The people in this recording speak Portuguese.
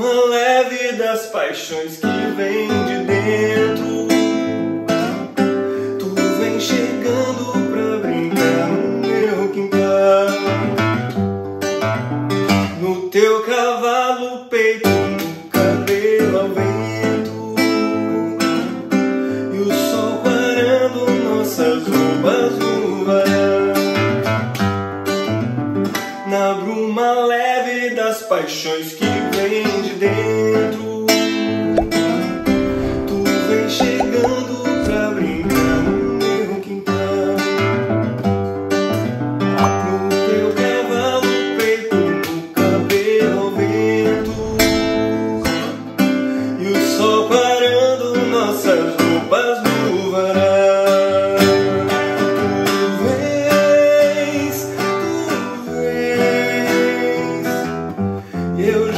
bruma leve das paixões que vem de dentro, tu vem chegando pra brincar no meu quintal, no teu cavalo peito, no cabelo ao vento, e o sol parando nossas roupas no varal. Na bruma leve das paixões que vem de dentro, tu vem chegando pra brincar no meu quintal, no teu cavalo peito, no cabelo ao vento, e o sol parando nossas roupas no varal. Eu